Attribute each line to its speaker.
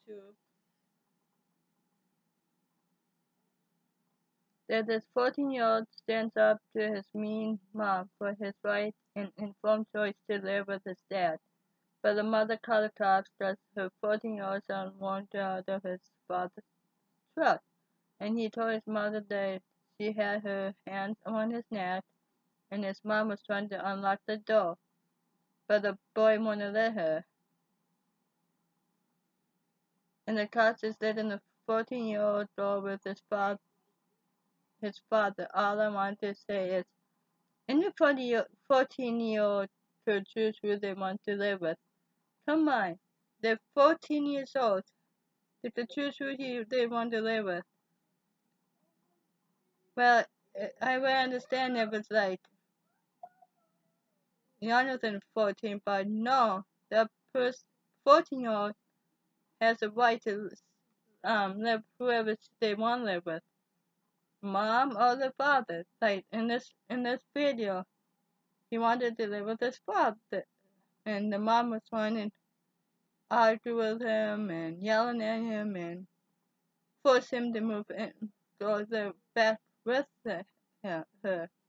Speaker 1: YouTube that this 14-year-old stands up to his mean mom for his right and informed choice to live with his dad. But the mother called the cops because her 14-year-old son won't get out of his father's truck, and he told his mother that she had her hands on his neck and his mom was trying to unlock the door, but the boy wouldn't let her. And the cops just let in the 14-year-old door with his father. All I want to say is, any 14-year-old could choose who they want to live with. Come on, they're 14 years old. They could choose who they want to live with. Well, I would understand if it's like younger than 14, but no, the 14-year-old has the right to live whoever they want to live with, mom or the father. Like in this video, he wanted to live with his father, and the mom was trying to argue with him and yelling at him and force him to move in, go there back with her.